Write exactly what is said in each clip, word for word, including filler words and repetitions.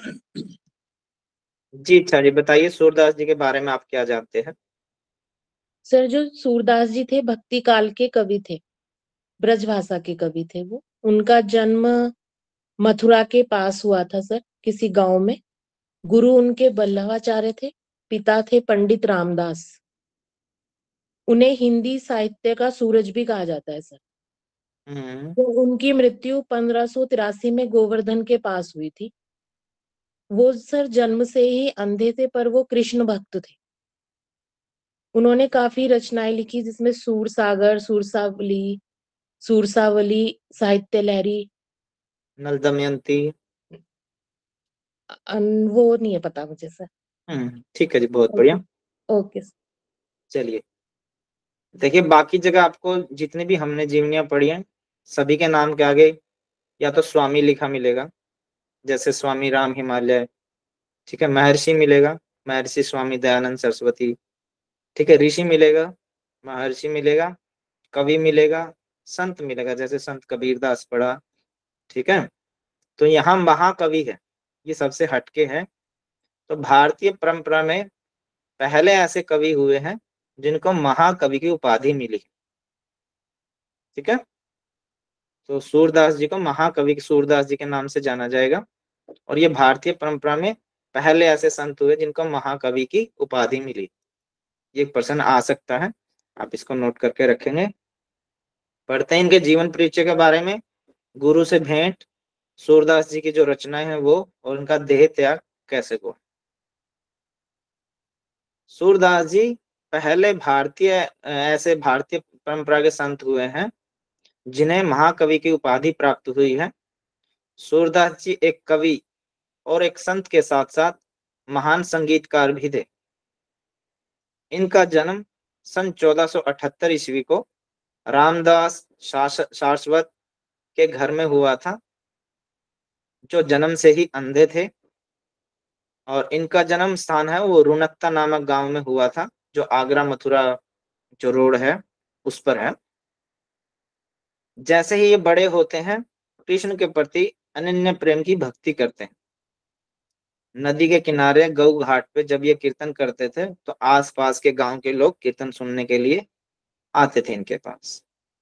जी अच्छा जी, बताइए सूरदास जी के बारे में आप क्या जानते हैं। सर, जो सूरदास जी थे भक्ति काल के कवि थे, ब्रजभाषा के कवि थे वो। उनका जन्म मथुरा के पास हुआ था सर, किसी गांव में। गुरु उनके वल्लभाचार्य थे। पिता थे पंडित रामदास। उन्हें हिंदी साहित्य का सूरज भी कहा जाता है सर। हम्म। तो उनकी मृत्यु पंद्रह सौ तिरासी में गोवर्धन के पास हुई थी। वो सर जन्म से ही अंधे थे, पर वो कृष्ण भक्त थे। उन्होंने काफी रचनाएं लिखी, जिसमें सूर सागर, सूरसावली, सूरसावली, साहित्य लहरी। नल दमयंती। अन- वो नहीं है पता मुझे सर। हम्म, ठीक है जी, बहुत ओके। बढ़िया। Okay sir. चलिए, देखिए बाकी जगह आपको जितनी भी हमने जीवनियां पढ़ी हैं, सभी के नाम के आगे या तो स्वामी लिखा मिलेगा, जैसे स्वामी राम हिमालय। ठीक है, महर्षि मिलेगा, महर्षि स्वामी दयानंद सरस्वती। ठीक है, ऋषि मिलेगा, महर्षि मिलेगा, कवि मिलेगा, संत मिलेगा, जैसे संत कबीरदास पढ़ा। ठीक है, तो यहाँ महाकवि है, ये सबसे हटके है। तो भारतीय परंपरा में पहले ऐसे कवि हुए हैं जिनको महाकवि की उपाधि मिली। ठीक है, तो सूरदास जी को महाकवि सूरदास जी के नाम से जाना जाएगा। और ये भारतीय परंपरा में पहले ऐसे संत हुए जिनको महाकवि की उपाधि मिली। ये एक प्रश्न आ सकता है, आप इसको नोट करके रखेंगे। पढ़ते हैं इनके जीवन परिचय के बारे में। गुरु से भेंट, सूरदास जी की जो रचनाएं हैं वो, और उनका देह त्याग कैसे हुआ। सूरदास जी पहले भारतीय ऐसे भारतीय परंपरा के संत हुए हैं जिन्हें महाकवि की उपाधि प्राप्त हुई है। सूरदास जी एक कवि और एक संत के साथ साथ महान संगीतकार भी थे। इनका जन्म सन चौदह सौ अठहत्तर ईस्वी को रामदास शास- सारस्वत के घर में हुआ था, जो जन्म से ही अंधे थे। और इनका जन्म स्थान है वो रुनक्ता नामक गांव में हुआ था, जो आगरा मथुरा जो रोड है उस पर है। जैसे ही ये बड़े होते हैं, कृष्ण के प्रति अनन्य प्रेम की भक्ति करते हैं। नदी के किनारे गौ घाट पे जब ये कीर्तन करते थे, तो आसपास के गांव के लोग कीर्तन सुनने के लिए आते थे इनके पास।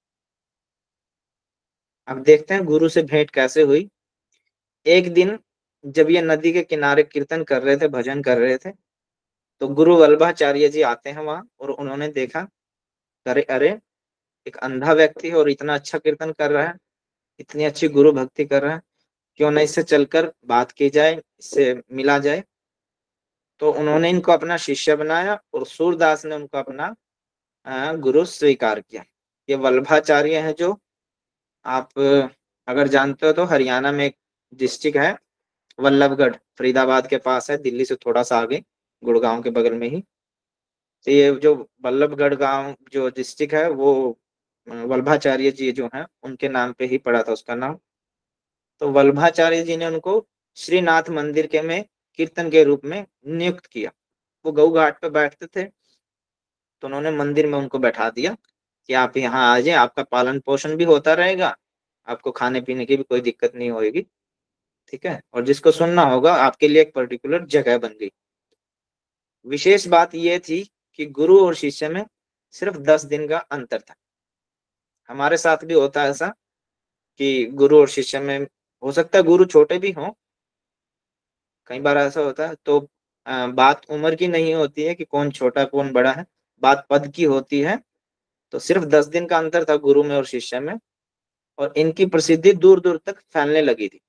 अब देखते हैं गुरु से भेंट कैसे हुई। एक दिन जब ये नदी के किनारे कीर्तन कर रहे थे, भजन कर रहे थे, तो गुरु वल्लभाचार्य जी आते हैं वहां, और उन्होंने देखा, अरे अरे, एक अंधा व्यक्ति है और इतना अच्छा कीर्तन कर रहा है, इतनी अच्छी गुरु भक्ति कर रहा है, क्यों ना इससे चलकर बात की जाए, इससे मिला जाए। तो उन्होंने इनको अपना शिष्य बनाया और सूरदास ने उनको अपना अ, गुरु स्वीकार किया। ये वल्लभाचार्य है, जो आप अ, अगर जानते हो तो हरियाणा में एक डिस्ट्रिक्ट है वल्लभगढ़, फरीदाबाद के पास है, दिल्ली से थोड़ा सा आगे, गुड़गांव के बगल में ही। तो ये जो वल्लभगढ़ गांव जो डिस्ट्रिक्ट है वो अ, वल्लभाचार्य जी जो हैं उनके नाम पे ही पड़ा था उसका नाम। तो वल्लभाचार्य जी ने उनको श्रीनाथ मंदिर के में कीर्तन के रूप में नियुक्त किया। वो गऊ घाट पे बैठते थे, तो उन्होंने मंदिर में उनको बैठा दिया कि आप यहाँ आ जाए, आपका पालन पोषण भी होता रहेगा, आपको खाने पीने की भी कोई दिक्कत नहीं होगी। ठीक है, और जिसको सुनना होगा आपके लिए एक पर्टिकुलर जगह बन गई। विशेष बात यह थी कि गुरु और शिष्य में सिर्फ दस दिन का अंतर था। हमारे साथ भी होता है ऐसा कि गुरु और शिष्य में, हो सकता है गुरु छोटे भी हों, कई बार ऐसा होता है। तो अ, बात उम्र की नहीं होती है कि कौन छोटा कौन बड़ा है, बात पद की होती है। तो सिर्फ दस दिन का अंतर था गुरु में और शिष्य में, और इनकी प्रसिद्धि दूर दूर तक फैलने लगी थी।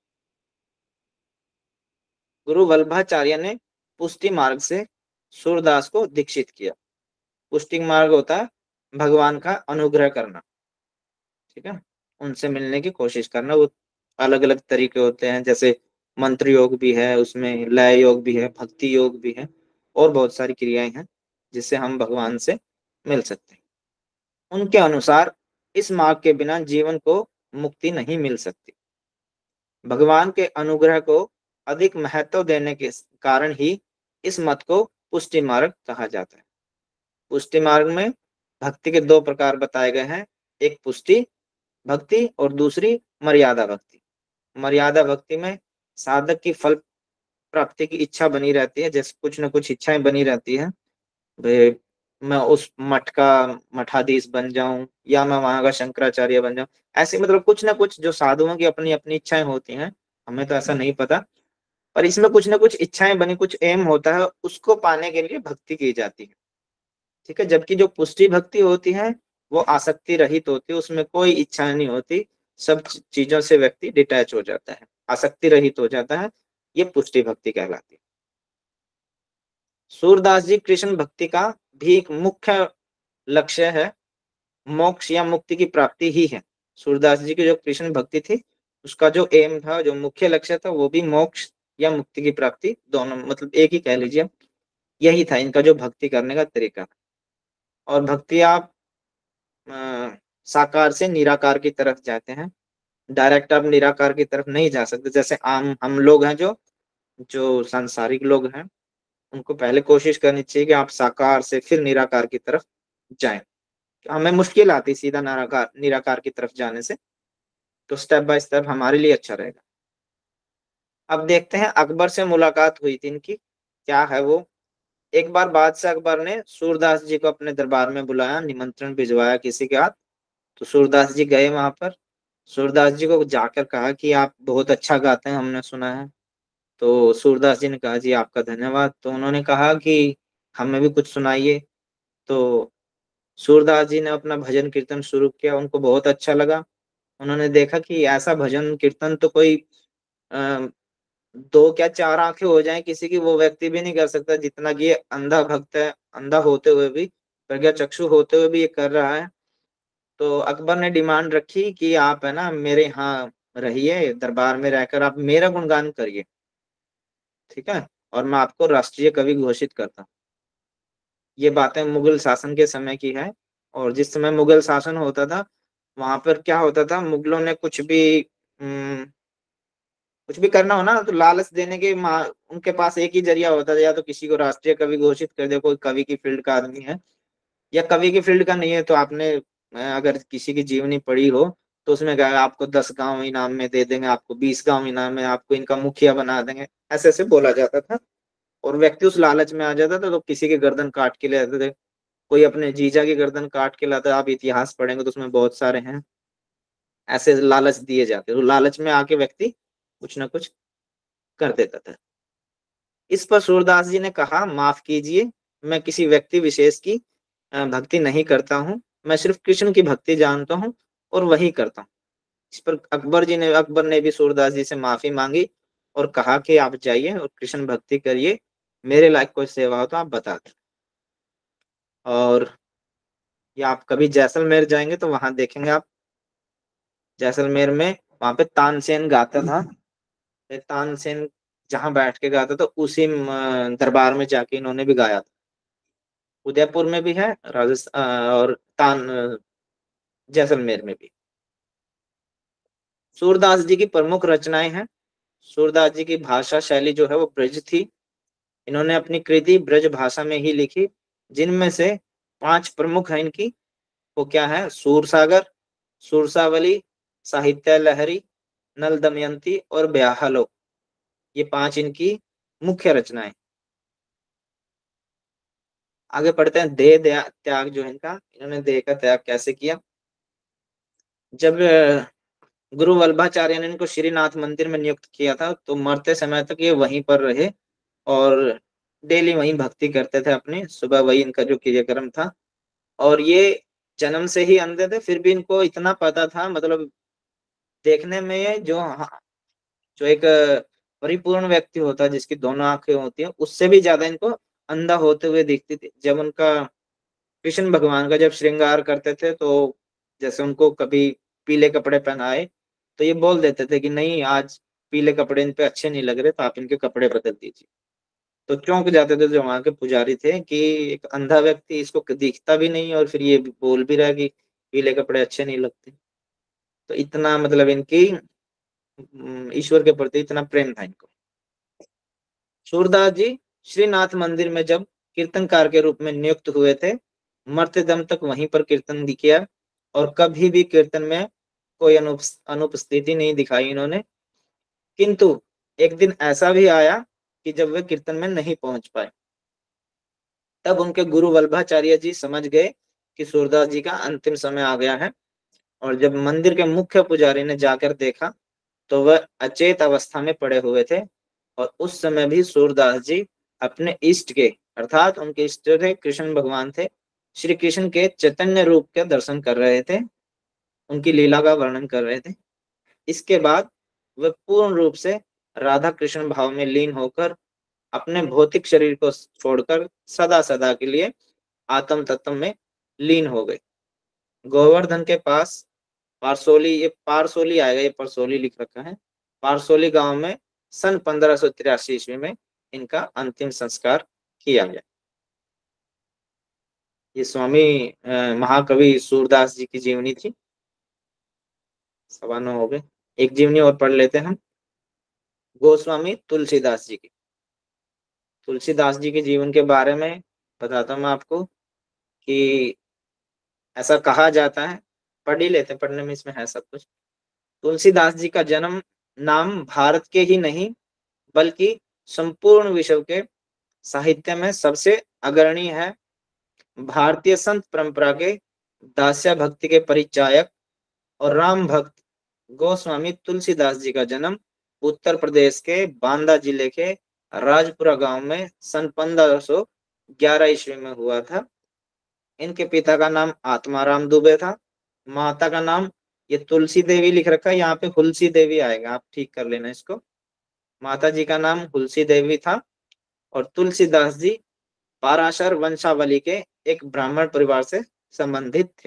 गुरु वल्लभाचार्य ने पुष्टि मार्ग से सूरदास को दीक्षित किया। पुष्टि मार्ग होता है भगवान का अनुग्रह करना। ठीक है, उनसे मिलने की कोशिश करना। वो अलग अलग तरीके होते हैं, जैसे मंत्र योग भी है, उसमें लय योग भी है, भक्ति योग भी है, और बहुत सारी क्रियाएं हैं जिससे हम भगवान से मिल सकते हैं। उनके अनुसार इस मार्ग के बिना जीवन को मुक्ति नहीं मिल सकती। भगवान के अनुग्रह को अधिक महत्व देने के कारण ही इस मत को पुष्टि मार्ग कहा जाता है। पुष्टि मार्ग में भक्ति के दो प्रकार बताए गए हैं, एक पुष्टि भक्ति और दूसरी मर्यादा भक्ति। मर्यादा भक्ति में साधक की फल प्राप्ति की इच्छा बनी रहती है, जैसे कुछ न कुछ इच्छाएं बनी रहती है, भाई मैं उस मठ का मठाधीश बन जाऊं, या मैं वहां का शंकराचार्य बन जाऊं। ऐसे मतलब कुछ ना कुछ जो साधुओं की अपनी अपनी इच्छाएं होती हैं, हमें तो ऐसा नहीं पता, पर इसमें कुछ ना कुछ इच्छाएं बनी, कुछ एम होता है, उसको पाने के लिए भक्ति की जाती है। ठीक है, जबकि जो पुष्टि भक्ति होती है वो आसक्ति रहित होती है, उसमें कोई इच्छा नहीं होती, सब चीजों से व्यक्ति डिटैच हो जाता है, आसक्ति रहित हो जाता है, ये पुष्टि भक्ति कहलाती है। सूरदास जी कृष्ण भक्ति का भी एक मुख्य लक्ष्य है, मोक्ष या मुक्ति की प्राप्ति ही है। सूरदास जी की जो कृष्ण भक्ति थी, उसका जो एम था, जो मुख्य लक्ष्य था, वो भी मोक्ष या मुक्ति की प्राप्ति, दोनों मतलब एक ही कह लीजिए, यही था इनका जो भक्ति करने का तरीका। और भक्ति आप अ, साकार से निराकार की तरफ जाते हैं, डायरेक्ट आप निराकार की तरफ नहीं जा सकते। जैसे आम हम लोग हैं, जो जो सांसारिक लोग हैं, उनको पहले कोशिश करनी चाहिए कि आप साकार से फिर निराकार की तरफ जाएं। हमें मुश्किल आती सीधा निराकार निराकार की तरफ जाने से, तो स्टेप बाय स्टेप हमारे लिए अच्छा रहेगा। अब देखते हैं, अकबर से मुलाकात हुई थी इनकी, क्या है वो। एक बार बादशाह अकबर ने सूरदास जी को अपने दरबार में बुलाया, निमंत्रण भिजवाया किसी के हाथ। तो सूरदास जी गए वहां पर, सूरदास जी को जाकर कहा कि आप बहुत अच्छा गाते हैं, हमने सुना है। तो सूरदास जी ने कहा जी आपका धन्यवाद। तो उन्होंने कहा कि हमें भी कुछ सुनाइए। तो सूरदास जी ने अपना भजन कीर्तन शुरू किया, उनको बहुत अच्छा लगा। उन्होंने देखा कि ऐसा भजन कीर्तन तो कोई अ, दो क्या चार आंखें हो जाएं किसी की, वो व्यक्ति भी नहीं कर सकता, जितना कि ये अंधा भक्त है, अंधा होते हुए भी, प्रज्ञा चक्षु होते हुए भी ये कर रहा है। तो अकबर ने डिमांड रखी कि आप है ना मेरे यहाँ रहिए, दरबार में रहकर आप मेरा गुणगान करिए, ठीक है, और मैं आपको राष्ट्रीय कवि घोषित करता हूँ। ये बातें मुगल शासन के समय की है। और जिस समय मुगल शासन होता था, वहां पर क्या होता था, मुगलों ने कुछ भी हम्म, कुछ भी करना हो ना, तो लालच देने के मा- उनके पास एक ही जरिया होता था, या तो किसी को राष्ट्रीय कवि घोषित कर दे, कोई कवि की फील्ड का आदमी है, या कवि की फील्ड का नहीं है तो आपने अ, अगर किसी की जीवनी पढ़ी हो, तो उसमें कहा आपको दस गांव इनाम में दे देंगे, आपको बीस गांव इनाम में, आपको इनका मुखिया बना देंगे, ऐसे ऐसे बोला जाता था। और व्यक्ति उस लालच में आ जाता था, तो किसी के गर्दन काट के ले आते थे। कोई अपने जीजा की गर्दन काट के लाता, आप इतिहास पढ़ेंगे तो उसमें बहुत सारे हैं, ऐसे लालच दिए जाते, तो लालच में आके व्यक्ति कुछ ना कुछ कर देता था। इस पर सूरदास जी ने कहा माफ कीजिए, मैं किसी व्यक्ति विशेष की अ, भक्ति नहीं करता हूँ, मैं सिर्फ कृष्ण की भक्ति जानता हूँ और वही करता हूँ। इस पर अकबर जी ने अकबर ने भी सूरदास जी से माफी मांगी और कहा कि आप जाइए और कृष्ण भक्ति करिए, मेरे लायक कोई सेवा हो तो आप बता दें। और या आप कभी जैसलमेर जाएंगे तो वहां देखेंगे आप, जैसलमेर में वहां पे तानसेन गाता था। ये तानसेन जहां बैठ के गाता था, उसी म, दरबार में जाके इन्होंने भी गाया था। उदयपुर में भी है, राजस्थान और तान जैसलमेर में भी। सूरदास जी की प्रमुख रचनाएं हैं। सूरदास जी की भाषा शैली जो है वो ब्रज थी। इन्होंने अपनी कृति ब्रज भाषा में ही लिखी, जिनमें से पांच प्रमुख है इनकी। वो क्या है, सूरसागर, सुरसावली, साहित्य लहरी, नल दमयंती और ब्याहलो, ये पांच इनकी मुख्य रचनाएं। आगे पढ़ते हैं, देह दया- त्याग जो है इनका, इन्होंने देह का त्याग कैसे किया। जब अ, गुरु वल्लभाचार्य ने इनको श्रीनाथ मंदिर में नियुक्त किया था, तो मरते समय तक ये वहीं पर रहे और डेली वहीं भक्ति करते थे अपनी, सुबह वही इनका जो क्रियाक्रम था। और ये जन्म से ही अंधे थे, फिर भी इनको इतना पता था, मतलब देखने में जो जो एक परिपूर्ण व्यक्ति होता है जिसकी दोनों आंखें होती हैं, उससे भी ज्यादा इनको अंधा होते हुए दिखती थी। जब उनका कृष्ण भगवान का जब श्रृंगार करते थे, तो जैसे उनको कभी पीले कपड़े पहनाए, तो ये बोल देते थे कि नहीं आज पीले कपड़े इन पे अच्छे नहीं लग रहे, तो आप इनके कपड़े बदल दीजिए। तो चौंक जाते थे जो वहां के पुजारी थे कि एक अंधा व्यक्ति, इसको दिखता भी नहीं और फिर ये बोल भी रहा है कि पीले कपड़े अच्छे नहीं लगते। तो इतना मतलब इनकी हम्म, ईश्वर के प्रति इतना प्रेम था इनको। सूरदास जी श्रीनाथ मंदिर में जब कीर्तनकार के रूप में नियुक्त हुए थे, मरते दम तक वहीं पर कीर्तन किया और कभी भी कीर्तन में कोई अनुप अनुपस्थिति नहीं दिखाई इन्होंने। किंतु एक दिन ऐसा भी आया कि जब वे कीर्तन में नहीं पहुंच पाए। तब उनके गुरु वल्लभाचार्य जी समझ गए कि सूरदास जी का अंतिम समय आ गया है, और जब मंदिर के मुख्य पुजारी ने जाकर देखा तो वह अचेत अवस्था में पड़े हुए थे, और उस समय भी सूरदास जी अपने इष्ट के, अर्थात उनके इष्ट थे कृष्ण भगवान थे, श्री कृष्ण के चैतन्य रूप के दर्शन कर रहे थे, उनकी लीला का वर्णन कर रहे थे। इसके बाद वे पूर्ण रूप से राधा कृष्ण भाव में लीन होकर अपने भौतिक शरीर को छोड़कर सदा सदा के लिए आत्म तत्व में लीन हो गए। गोवर्धन के पास पारसोली, ये पारसोली आएगा, ये परसोली लिख रखा है, पारसोली गांव में सन पंद्रह सौ तिरासी ईस्वी में इनका अंतिम संस्कार किया गया। ये स्वामी महाकवि सूरदास जी की जीवनी थी। सवा नौ हो गए, एक जीवनी और पढ़ लेते हैं हम, गोस्वामी तुलसीदास जी की। तुलसीदास जी के जीवन के बारे में बताता हूँ मैं आपको कि ऐसा कहा जाता है, पढ़ ही लेते, पढ़ने में इसमें है सब कुछ। तुलसीदास जी का जन्म नाम भारत के ही नहीं बल्कि संपूर्ण विश्व के साहित्य में सबसे अग्रणी है। भारतीय संत परंपरा के दास्य भक्ति के परिचायक और राम भक्त गोस्वामी तुलसीदास जी का जन्म उत्तर प्रदेश के बांदा जिले के राजपुरा गांव में सन पंद्रह सौ ग्यारह ईस्वी में हुआ था। इनके पिता का नाम आत्माराम दुबे था, माता का नाम, ये तुलसी देवी लिख रखा है, यहाँ पे हुलसी देवी आएगा, आप ठीक कर लेना इसको। माता जी का नाम हुलसी देवी था, और तुलसीदास जी पाराशर वंशावली के एक ब्राह्मण परिवार से संबंधित थे।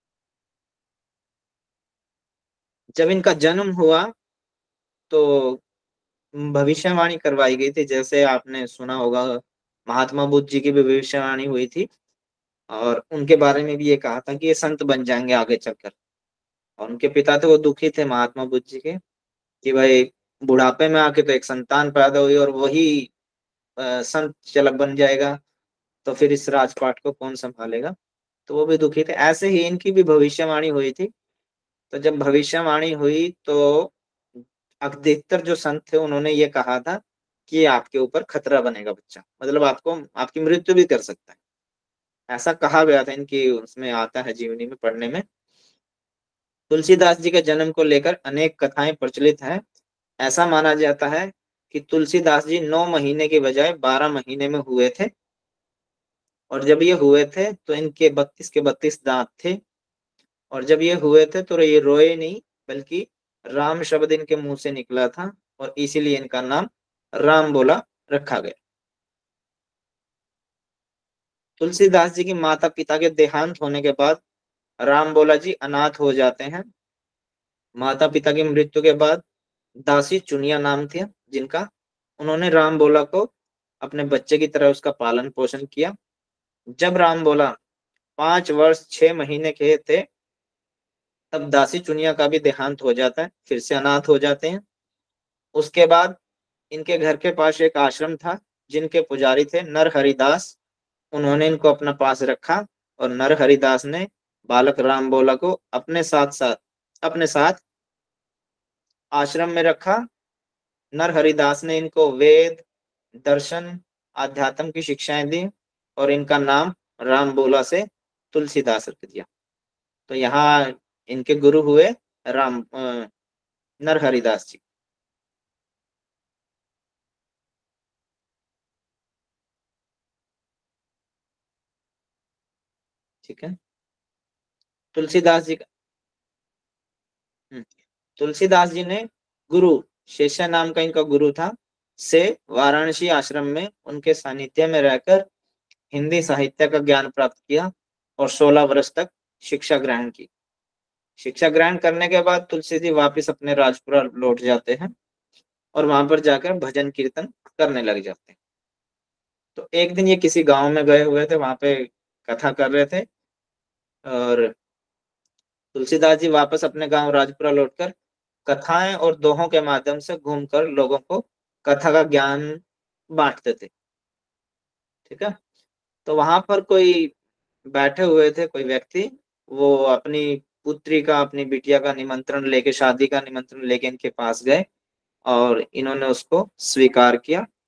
जब इनका जन्म हुआ तो भविष्यवाणी करवाई गई थी, जैसे आपने सुना होगा महात्मा बुद्ध जी की भी भविष्यवाणी हुई थी, और उनके बारे में भी ये कहा था कि ये संत बन जाएंगे आगे चलकर। और उनके पिता थे वो दुखी थे महात्मा बुद्ध जी के, कि भाई बुढ़ापे में आके तो एक संतान पैदा हुई और वही अ, संत चलक बन जाएगा, तो फिर इस राजपाट को कौन संभालेगा। तो वो भी दुखी थे। ऐसे ही इनकी भी भविष्यवाणी हुई थी। तो जब भविष्यवाणी हुई तो अधिकतर जो संत थे उन्होंने ये कहा था कि आपके ऊपर खतरा बनेगा बच्चा, मतलब आपको, आपकी मृत्यु भी कर सकता है, ऐसा कहा गया था इनकी, उसमें आता है जीवनी में पढ़ने में। तुलसीदास जी के जन्म को लेकर अनेक कथाएं प्रचलित हैं। ऐसा माना जाता है कि तुलसीदास जी नौ महीने के बजाय बारह महीने में हुए थे, और जब ये हुए थे तो इनके बत्तीस के बत्तीस दांत थे, और जब ये हुए थे तो ये रोए नहीं, बल्कि राम शब्द इनके मुंह से निकला था, और इसीलिए इनका नाम राम बोला रखा गया। तुलसीदास जी की माता पिता के देहांत होने के बाद राम बोला जी अनाथ हो जाते हैं। माता पिता की मृत्यु के बाद दासी चुनिया नाम थे जिनका, उन्होंने राम बोला को अपने बच्चे की तरह उसका पालन पोषण किया। जब राम बोला पांच वर्ष छह महीने के थे तब दासी चुनिया का भी देहांत हो जाता है, फिर से अनाथ हो जाते हैं। उसके बाद इनके घर के पास एक आश्रम था जिनके पुजारी थे नर हरिदास, उन्होंने इनको अपना पास रखा, और नर हरिदास ने बालक राम बोला को अपने साथ साथ अपने साथ आश्रम में रखा। नर हरिदास ने इनको वेद, दर्शन, आध्यात्म की शिक्षाएं दी, और इनका नाम राम बोला से तुलसीदास रख दिया। तो यहाँ इनके गुरु हुए राम अ, नर हरिदास जी। ठीक है। तुलसीदास जी का हम्म, तुलसीदास जी ने गुरु शेषा नाम का इनका गुरु था से वाराणसी आश्रम में उनके सानिध्य में रहकर हिंदी साहित्य का ज्ञान प्राप्त किया, और सोलह वर्ष तक शिक्षा ग्रहण की। शिक्षा ग्रहण करने के बाद तुलसी जी वापिस अपने राजपुरा लौट जाते हैं, और वहां पर जाकर भजन कीर्तन करने लग जाते हैं। तो एक दिन ये किसी गांव में गए हुए थे, वहां पे कथा कर रहे थे, और तुलसीदास जी वापस अपने गांव राजपुरा लौटकर कथाएं और दोहों के माध्यम से घूमकर लोगों को कथा का ज्ञान बांटते थे। ठीक है। तो वहां पर कोई बैठे हुए थे, कोई व्यक्ति, वो अपनी पुत्री का, अपनी बिटिया का निमंत्रण लेके, शादी का निमंत्रण लेके इनके पास गए, और इन्होंने उसको स्वीकार किया।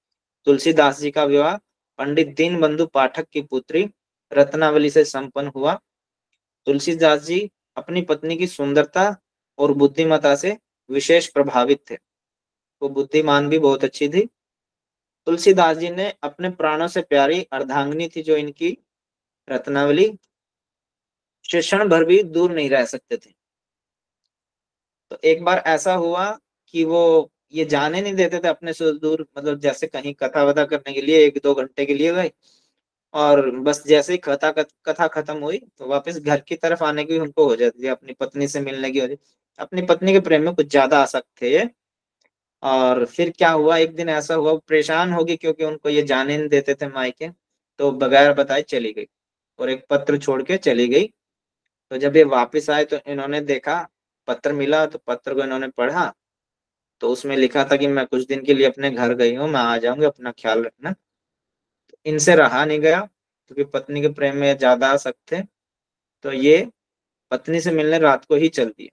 तुलसीदास जी का विवाह पंडित दीनबंधु पाठक की पुत्री रत्नावली से संपन्न हुआ। तुलसीदास जी अपनी पत्नी की सुंदरता और बुद्धिमत्ता से विशेष प्रभावित थे। वो बुद्धिमान भी बहुत अच्छी थी। तुलसीदास जी ने अपने प्राणों से प्यारी अर्धांगिनी थी जो इनकी रत्नावली, से क्षण भर भी दूर नहीं रह सकते थे। तो एक बार ऐसा हुआ कि वो ये जाने नहीं देते थे अपने से दूर, मतलब जैसे कहीं कथा वथा करने के लिए एक दो घंटे के लिए गए, और बस जैसे ही कथा कथा खत्म हुई तो वापस घर की तरफ आने की उनको हो जाती थी, अपनी पत्नी से मिलने की हो जाती। अपनी पत्नी के प्रेम में कुछ ज्यादा आसक्त थे ये। और फिर क्या हुआ, एक दिन ऐसा हुआ, वो परेशान होगी क्योंकि उनको ये जाने नहीं देते थे मायके, तो बगैर बताए चली गई और एक पत्र छोड़ के चली गई। तो जब ये वापस आए तो इन्होंने देखा, पत्र मिला, तो पत्र को इन्होंने पढ़ा, तो उसमें लिखा था कि मैं कुछ दिन के लिए अपने घर गई हूँ, मैं आ जाऊंगी, अपना ख्याल रखना। तो इनसे रहा नहीं गया क्योंकि पत्नी के प्रेम में ज्यादा आसक्त थे। तो ये पत्नी से मिलने रात को ही चल दिए।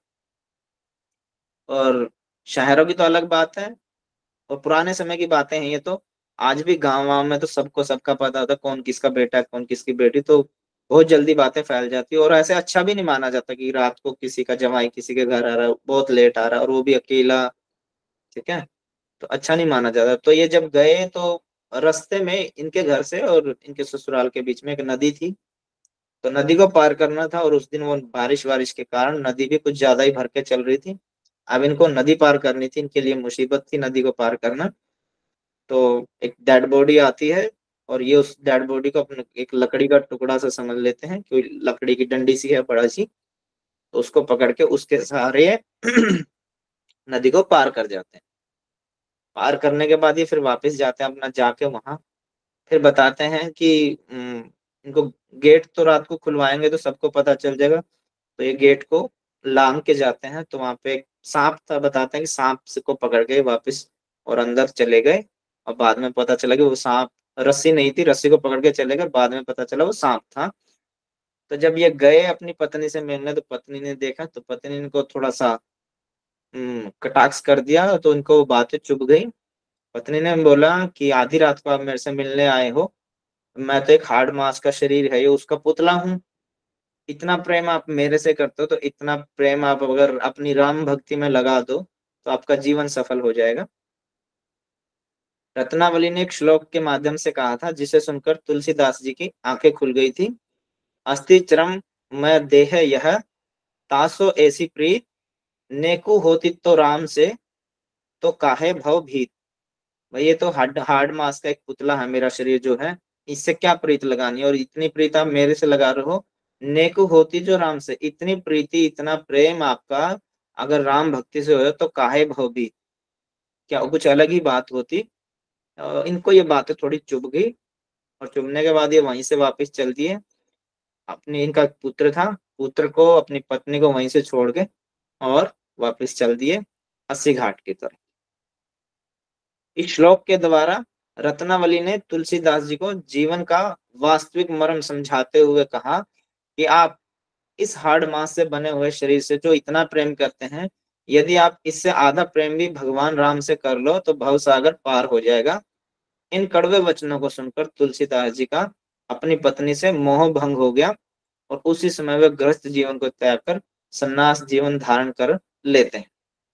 और शहरों की तो अलग बात है, और पुराने समय की बातें हैं ये तो। आज भी गांव वाँव में तो सबको सबका पता होता है कौन किसका बेटा है कौन किसकी बेटी, तो बहुत जल्दी बातें फैल जाती है। और ऐसे अच्छा भी नहीं माना जाता कि रात को किसी का जवाई किसी के घर आ रहा है, बहुत लेट आ रहा है और वो भी अकेला। ठीक है, तो अच्छा नहीं माना जाता। तो ये जब गए तो रास्ते में इनके घर से और इनके ससुराल के बीच में एक नदी थी, तो नदी को पार करना था। और उस दिन वो बारिश वारिश के कारण नदी भी कुछ ज्यादा ही भर के चल रही थी। अब इनको नदी पार करनी थी, इनके लिए मुसीबत थी नदी को पार करना। तो एक डेड बॉडी आती है, और ये उस डेड बॉडी को अपने एक लकड़ी का टुकड़ा सा समझ लेते हैं, कोई लकड़ी की डंडी सी है बड़ा सी, तो उसको पकड़ के उसके सहारे ये नदी को पार कर जाते हैं। पार करने के बाद ये फिर वापस जाते हैं अपना, जाके वहां फिर बताते हैं कि हम्म, इनको गेट तो रात को खुलवाएंगे तो सबको पता चल जाएगा। तो ये गेट को लांग के जाते हैं, तो वहां पे एक सांप था, बताते हैं कि सांप से को पकड़ के वापस और अंदर चले गए। और बाद में पता चला कि वो सांप रस्सी नहीं थी, रस्सी को पकड़ के चले गए, बाद में पता चला वो सांप था। तो जब ये गए अपनी पत्नी से मिलने, तो पत्नी ने देखा, तो पत्नी ने इनको थोड़ा सा हम्म, कटाक्ष कर दिया, तो इनको वो बातें चुभ गई। पत्नी ने बोला कि आधी रात को आप मेरे से मिलने आए हो, मैं तो एक हार्ड मास का शरीर है ये उसका पुतला हूँ। इतना प्रेम आप मेरे से करते हो, तो इतना प्रेम आप अगर अपनी राम भक्ति में लगा दो तो आपका जीवन सफल हो जाएगा। रत्नावली ने एक श्लोक के माध्यम से कहा था, जिसे सुनकर तुलसीदास जी की आंखें खुल गई थी। अस्थि चरम मैं देह यह, तासो ऐसी प्रीत, नेकु होती तो राम से, तो काहे भव भीत। भाई ये तो हार्ड हार्ड मास का एक पुतला है मेरा शरीर जो है, इससे क्या प्रीत लगानी है, और इतनी प्रीत आप मेरे से लगा रहे हो। नेक होती जो राम से, इतनी प्रीति इतना प्रेम आपका अगर राम भक्ति से हो तो काहे भवभीत, क्या कुछ अलग ही बात होती। अ, इनको ये बातें थोड़ी चुभ गई, और चुभने के बाद ये वहीं से वापस चल दिए। अपनी इनका पुत्र था, पुत्र को अपनी पत्नी को वहीं से छोड़ के और वापस चल दिए अस्सी घाट की तरफ। इस श्लोक के द्वारा रत्नावली ने तुलसीदास जी को जीवन का वास्तविक मर्म समझाते हुए कहा कि आप इस हार्ड मांस से बने हुए शरीर से जो इतना प्रेम करते हैं, यदि आप इससे आधा प्रेम भी भगवान राम से कर लो तो भवसागर पार हो जाएगा। इन कड़वे वचनों को सुनकर तुलसीदास जी का अपनी पत्नी से मोह भंग हो गया, और उसी समय वे गृहस्थ जीवन को त्याग कर संन्यास जीवन धारण कर लेते हैं।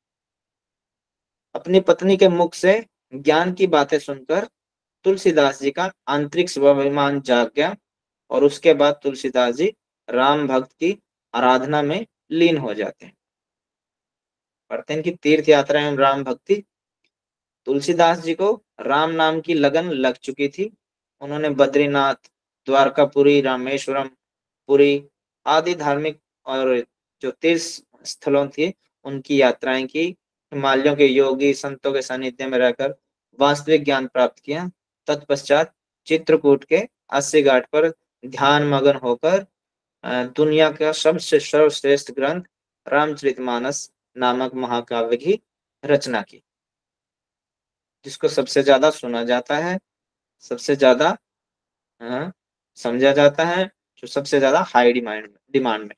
अपनी पत्नी के मुख से ज्ञान की बातें सुनकर तुलसीदास जी का आंतरिक स्वाभिमान जाग गया, और उसके बाद तुलसीदास जी राम भक्त की आराधना में लीन हो जाते हैं। पढ़ते हैं कि तीर्थ यात्रा एवं राम भक्ति। तुलसीदास जी को राम नाम की लगन लग चुकी थी। उन्होंने बद्रीनाथ, द्वारकापुरी, रामेश्वरम, पुरी आदि धार्मिक और जो तीर्थ स्थलों थी उनकी यात्राएं की। हिमालयों के योगी संतों के सानिध्य में रहकर वास्तविक ज्ञान प्राप्त किया। तत्पश्चात चित्रकूट के अस्सी घाट पर ध्यान मगन होकर अ, दुनिया का सबसे सर्वश्रेष्ठ ग्रंथ रामचरितमानस नामक महाकाव्य की रचना की, जिसको सबसे ज्यादा सुना जाता है, सबसे ज्यादा अ, समझा जाता है, जो सबसे ज्यादा हाई डिमांड डिमांड में।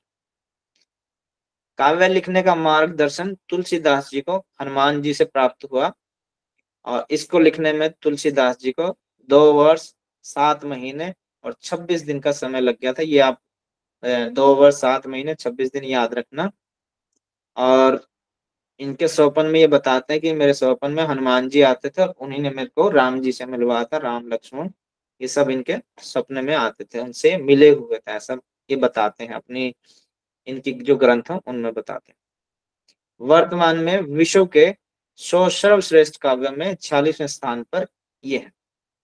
काव्य लिखने का मार्गदर्शन तुलसीदास जी को हनुमान जी से प्राप्त हुआ। और इसको लिखने में तुलसीदास जी को दो वर्ष सात महीने और छब्बीस दिन का समय लग गया था। ये आप अ, दो वर्ष सात महीने छब्बीस दिन याद रखना। और इनके स्वप्न में ये बताते हैं कि मेरे स्वप्न में हनुमान जी आते थे और उन्हीं ने मेरे को राम जी से मिलवाया था, राम लक्ष्मण ये सब इनके सपने में आते थे, उनसे मिले हुए थे, ऐसा ये बताते हैं अपनी इनकी जो ग्रंथ है उनमें बताते हैं। वर्तमान में विश्व के सौ सर्वश्रेष्ठ काव्य में छियालीसवें स्थान पर ये है।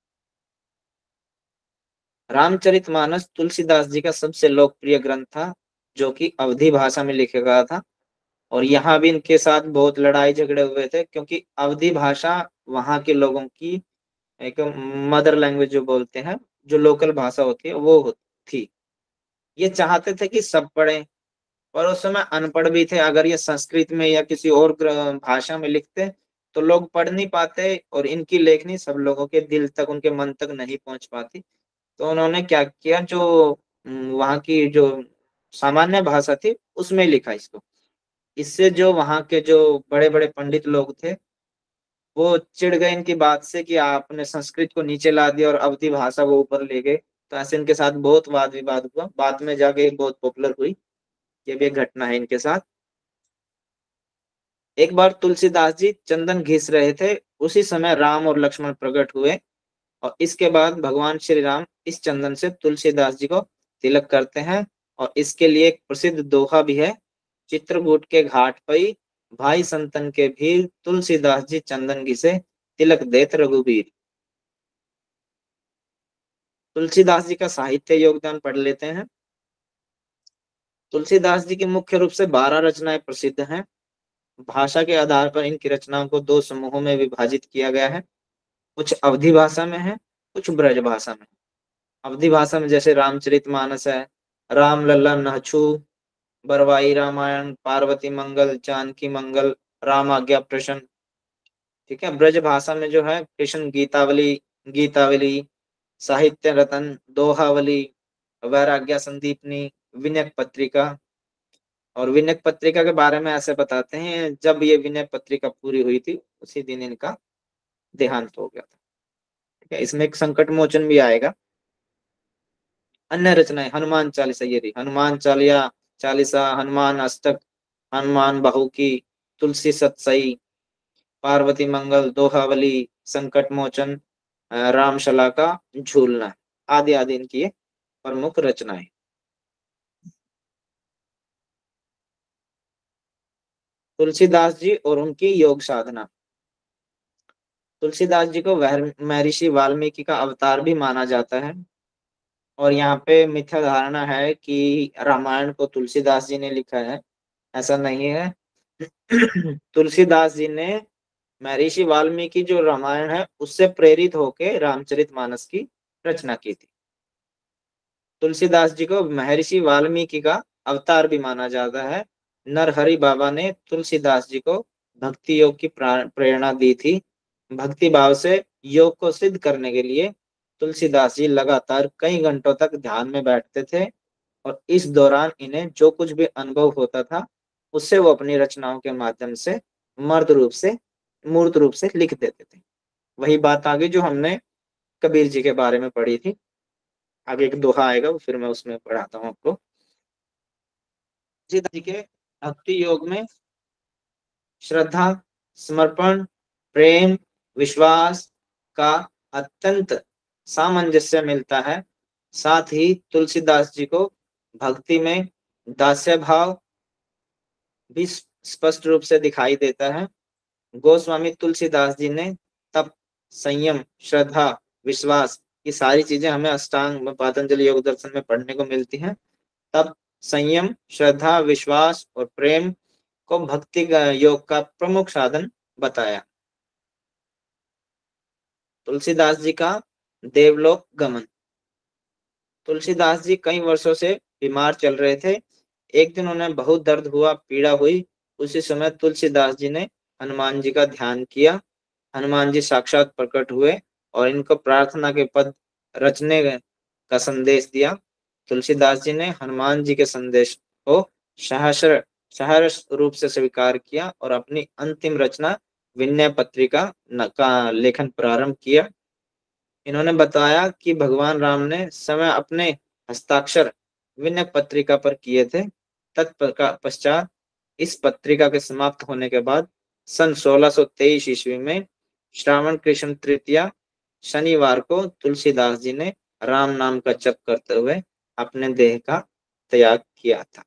रामचरितमानस तुलसीदास जी का सबसे लोकप्रिय ग्रंथ था, जो कि अवधी भाषा में लिखा गया था। और यहाँ भी इनके साथ बहुत लड़ाई झगड़े हुए थे, क्योंकि अवधी भाषा वहाँ के लोगों की एक मदर लैंग्वेज जो बोलते हैं, जो लोकल भाषा होती है वो थी। ये चाहते थे कि सब पढ़ें, पर उस समय अनपढ़ भी थे। अगर ये संस्कृत में या किसी और भाषा में लिखते तो लोग पढ़ नहीं पाते और इनकी लेखनी सब लोगों के दिल तक, उनके मन तक नहीं पहुंच पाती। तो उन्होंने क्या किया, जो वहाँ की जो सामान्य भाषा थी उसमें लिखा इसको। इससे जो वहाँ के जो बड़े बड़े पंडित लोग थे वो चिढ़ गए इनकी बात से कि आपने संस्कृत को नीचे ला दिया और अवधी भाषा वो ऊपर ले गए। तो ऐसे इनके साथ बहुत वाद विवाद हुआ, बाद में जाके बहुत पॉपुलर हुई। ये भी एक घटना है इनके साथ। एक बार तुलसीदास जी चंदन घिस रहे थे, उसी समय राम और लक्ष्मण प्रकट हुए और इसके बाद भगवान श्री राम इस चंदन से तुलसीदास जी को तिलक करते हैं। और इसके लिए एक प्रसिद्ध दोहा भी है, चित्रकूट के घाट पई भाई संतन के भीर, तुलसीदास जी चंदन घिसे तिलक देत रघुबीर। तुलसीदास जी का साहित्य योगदान पढ़ लेते हैं। तुलसीदास जी की मुख्य रूप से बारह रचनाएं प्रसिद्ध हैं। भाषा के आधार पर इनकी रचनाओं को दो समूहों में विभाजित किया गया है। कुछ अवधी भाषा में है, कुछ ब्रज भाषा में। अवधी भाषा में जैसे रामचरितमानस है, राम लल्ला नहछू, बरवाई रामायण, पार्वती मंगल, जानकी मंगल, राम आज्ञा प्रश्न। ठीक है। ब्रज भाषा में जो है कृष्ण गीतावली, गीतावली, साहित्य रतन, दोहावली, वैराग्य संदीपनी, विनय पत्रिका। और विनय पत्रिका के बारे में ऐसे बताते हैं, जब ये विनय पत्रिका पूरी हुई थी उसी दिन इनका देहांत हो गया था। ठीक है। इसमें एक संकट मोचन भी आएगा। अन्य रचनाएं हनुमान चालीसा, ये रही हनुमान चालिया चालीसा, हनुमान अष्टक, हनुमान बाहु की, तुलसी सतसई, पार्वती मंगल, दोहावली, संकट मोचन, रामशला का झूलना आदि आदि इनकी ये प्रमुख रचनाएं। तुलसीदास जी और उनकी योग साधना। तुलसीदास जी को महर्षि वाल्मीकि का अवतार भी माना जाता है। और यहाँ पे मिथ्या धारणा है कि रामायण को तुलसीदास जी ने लिखा है, ऐसा नहीं है। तुलसीदास जी ने महर्षि वाल्मीकि जो रामायण है उससे प्रेरित होकर रामचरितमानस की रचना की थी। तुलसीदास जी को महर्षि वाल्मीकि का अवतार भी माना जाता है। नरहरि बाबा ने तुलसीदास जी को भक्ति योग की प्रेरणा दी थी। भक्ति भाव से योग को सिद्ध करने के लिए तुलसीदास जी लगातार कई घंटों तक ध्यान में बैठते थे और इस दौरान इन्हें जो कुछ भी अनुभव होता था उससे वो अपनी रचनाओं के माध्यम से मर्द रूप से मूर्त रूप से लिख देते थे। वही बात आगे जो हमने कबीर जी के बारे में पढ़ी थी। आगे एक दोहा आएगा, वो फिर मैं उसमें पढ़ाता हूँ आपको। जी के भक्ति योग में श्रद्धा, समर्पण, प्रेम, विश्वास का अत्यंत सामंजस्य मिलता है। साथ ही तुलसीदास जी को भक्ति में दास्य भाव भी स्पष्ट रूप से दिखाई देता है। गोस्वामी तुलसीदास जी ने तप, संयम, श्रद्धा, विश्वास, ये सारी चीजें हमें अष्टांग पातंजलि योग दर्शन में पढ़ने को मिलती हैं। तप, संयम, श्रद्धा, विश्वास और प्रेम को भक्ति योग का प्रमुख साधन बताया। तुलसीदास जी का देवलोक गमन। तुलसीदास जी कई वर्षों से बीमार चल रहे थे। एक दिन उन्हें बहुत दर्द हुआ, पीड़ा हुई। उसी समय तुलसीदास जी ने हनुमान जी का ध्यान किया। हनुमान जी साक्षात प्रकट हुए और इनको प्रार्थना के पद रचने का संदेश दिया। तुलसीदास जी ने हनुमान जी के संदेश को सहर्ष सहर्ष रूप से स्वीकार किया और अपनी अंतिम रचना विनय पत्रिका का लेखन प्रारंभ किया। इन्होंने बताया कि भगवान राम ने समय अपने हस्ताक्षर विनय पत्रिका पर किए थे। तत्पश्चात इस पत्रिका के समाप्त होने के बाद सन सोलह सौ तेईस ईस्वी में श्रावण कृष्ण तृतीया शनिवार को तुलसीदास जी ने राम नाम का जप करते हुए अपने देह का त्याग किया था।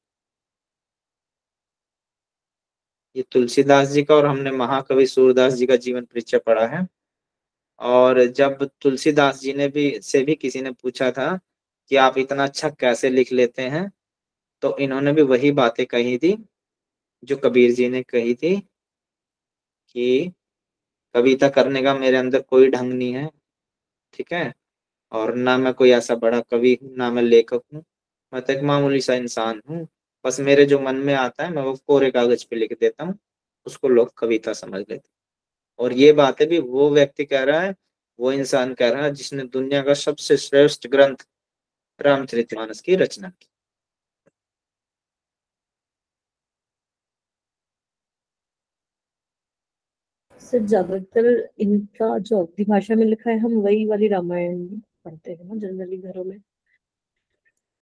ये तुलसीदास जी का, और हमने महाकवि सूरदास जी का जीवन परिचय पढ़ा है। और जब तुलसीदास जी ने भी से भी किसी ने पूछा था कि आप इतना अच्छा कैसे लिख लेते हैं, तो इन्होंने भी वही बातें कही थी जो कबीर जी ने कही थी कि कविता करने का मेरे अंदर कोई ढंग नहीं है, ठीक है, और ना मैं कोई ऐसा बड़ा कवि हूँ, ना मैं लेखक हूँ, मैं तो एक मामूली सा इंसान हूँ। बस मेरे जो मन में आता है मैं वो कोरे कागज पे लिख देता हूँ, उसको लोग कविता समझ लेते हैं। और ये बातें भी वो व्यक्ति कह रहा है, वो इंसान कह रहा है जिसने दुनिया का सबसे श्रेष्ठ ग्रंथ रामचरितमानस की रचना की। सर ज्यादातर इनका जो अवधी भाषा में लिखा है हम वही वाली रामायण पढ़ते हैं ना जनरली घरों में।